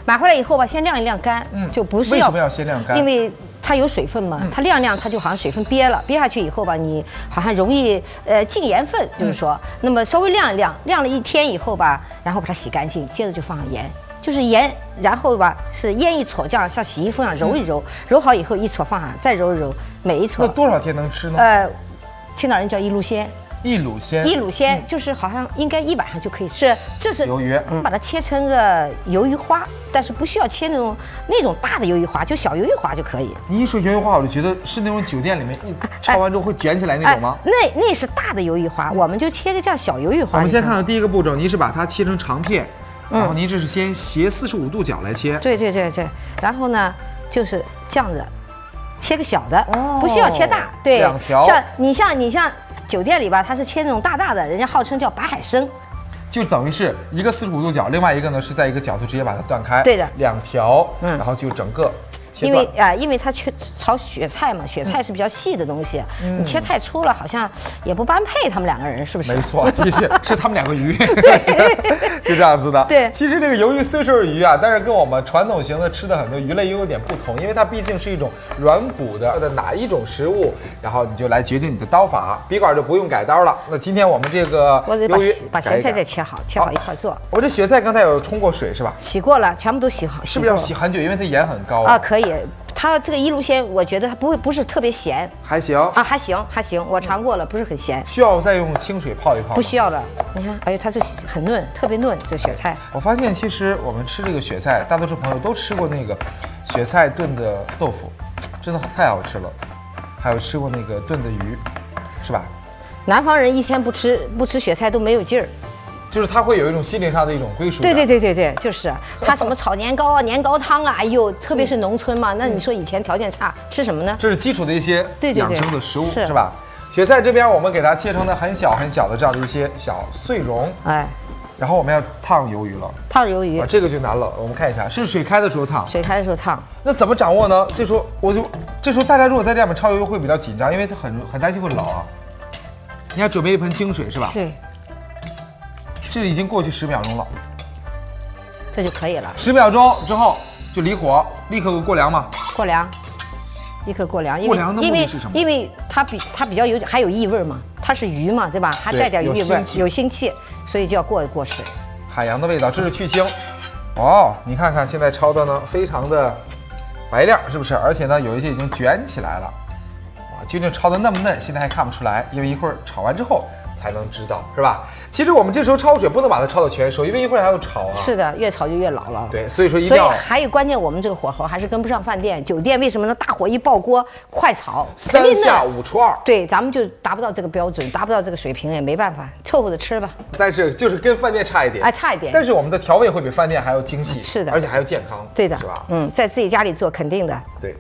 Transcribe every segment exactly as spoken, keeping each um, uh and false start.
买回来以后吧，先晾一晾干，嗯，就不是要为什么要先晾干？ 因为它有水分嘛，它晾晾它就好像水分憋了，憋下去以后吧，你好像容易呃进盐分，就是说，那么稍微晾一晾，晾了一天以后吧，然后把它洗干净，接着就放上盐，就是盐，然后吧是腌一撮，这样像洗衣服一样揉一揉，揉好以后一撮放上，再揉一揉，每一撮。 那多少天能吃呢？ 呃，青岛人叫一路鲜。 一卤鲜， 一卤鲜就是好像应该一晚上就可以吃。这是鱿鱼， 把它切成个鱿鱼花，但是不需要切那种那种大的鱿鱼花，就小鱿鱼花就可以。 你一说鱿鱼花，我就觉得是那种酒店里面一焯完之后会卷起来那种吗？ 哎、那那是大的鱿鱼花，我们就切个这样小鱿鱼花。 我们先看看第一个步骤，您是把它切成长片，然后您这是先斜四十五度角来切。 对对对对，然后呢就是这样子，切个小的，哦、不需要切大。对， 两条。 像你像你像。酒店里吧，它是切那种大大的，人家号称叫白海参， 就等于是一个四十五度角，另外一个呢是在一个角度直接把它断开。 对的， 两条，嗯，然后就整个切断。因为啊、呃，因为它去炒雪菜嘛，雪菜是比较细的东西，嗯、你切太粗了，好像也不般配他们两个人，是不是？ 没错，的确是他们两个鱼，对，就这样子的。 对， 其实这个鱿鱼虽说是鱼啊，但是跟我们传统型的吃的很多鱼类又有点不同，因为它毕竟是一种软骨的的哪一种食物，然后你就来决定你的刀法，笔管就不用改刀了。那今天我们这个我得把把咸菜再切好，切好一块做。 我这雪菜刚才有冲过水是吧？ 洗过了，全部都洗好。 是不是要洗很久？因为它盐很高啊。可以。它这个一路鲜，我觉得它不会不是特别咸， 还行啊，还行还行，我尝过了，不是很咸。 需要再用清水泡一泡？ 不需要了，你看，哎呦，它这很嫩，特别嫩，这雪菜。 我发现其实我们吃这个雪菜，大多数朋友都吃过那个雪菜炖的豆腐，真的太好吃了。还有吃过那个炖的鱼，是吧？ 南方人一天不吃不吃雪菜都没有劲儿。 就是它会有一种心灵上的一种归属感。 对对对对对，就是它什么炒年糕啊、年糕汤啊，哎呦，特别是农村嘛，那你说以前条件差，吃什么呢？ 这是基础的一些养生的食物， 对对对 是, 是吧？雪菜这边我们给它切成的很小很小的这样的一些小碎蓉，哎，然后我们要烫鱿鱼了。 烫鱿鱼， 啊，这个就难了。我们看一下，是水开的时候烫。 水开的时候烫。那怎么掌握呢？这时候我就，这时候大家如果在这面焯鱿鱼会比较紧张，因为它很很担心会老啊。你要准备一盆清水是吧？ 对。 这已经过去十秒钟了， 这就可以了。 十秒钟之后就离火，立刻过凉嘛。 过凉，立刻过凉。 过凉的目的是什么？ 因为它比它比较有还有异味嘛，它是鱼嘛，对吧？还带点异味，有腥气，所以就要过过水。 海洋的味道，这是去腥。哦，你看看现在焯的呢，非常的白亮，是不是？而且呢，有一些已经卷起来了。哇，究竟焯的嫩不嫩，现在还看不出来，因为一会儿炒完之后才能知道，是吧？其实我们这时候焯水不能把它焯到全熟，因为一会儿还要炒啊。 是的，越炒就越老了。 对，所以说一定要。 所以还有关键，我们这个火候还是跟不上饭店、酒店。为什么呢？大火一爆锅，快炒， 三下五除二。 对，咱们就达不到这个标准，达不到这个水平，也没办法，凑合着吃吧。 但是就是跟饭店差一点， 哎，差一点。 但是我们的调味会比饭店还要精细， 是的， 而且还要健康， 对的， 是吧？ 嗯，在自己家里做肯定的。 对。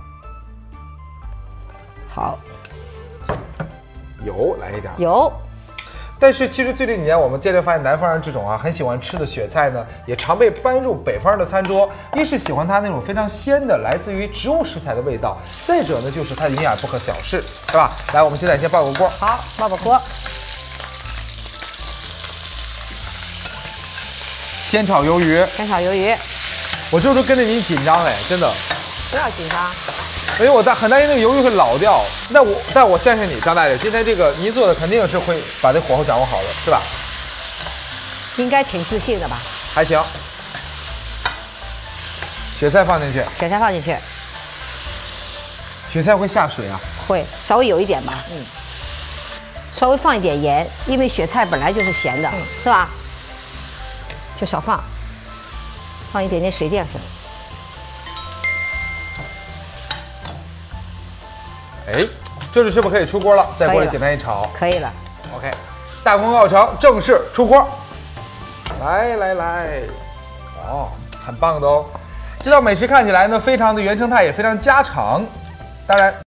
好。 油来一点。 油。 但是其实最近几年，我们渐渐发现南方人这种啊很喜欢吃的雪菜呢，也常被搬入北方人的餐桌。一是喜欢它那种非常鲜的来自于植物食材的味道，再者呢就是它营养不可小视，是吧？来，我们现在先爆个锅。 好，爆爆锅。 先炒鱿鱼。 先炒鱿鱼。 我这时候跟着您紧张哎，真的。 不要紧张。 因为我担很担心那个鱿鱼会老掉，那我但我相信你，张大姐，今天这个您做的肯定是会把这火候掌握好的，是吧？ 应该挺自信的吧？ 还行。雪菜放进去。 雪菜放进去。 雪菜会下水啊？ 会，稍微有一点吧。嗯。稍微放一点盐，因为雪菜本来就是咸的，嗯、是吧？就少放，放一点点水淀粉。 哎，这里是不是可以出锅了？在锅里简单一炒， 可以了。 OK， 大功告成，正式出锅。来来来，哦，很棒的哦。这道美食看起来呢，非常的原生态，也非常家常。当然。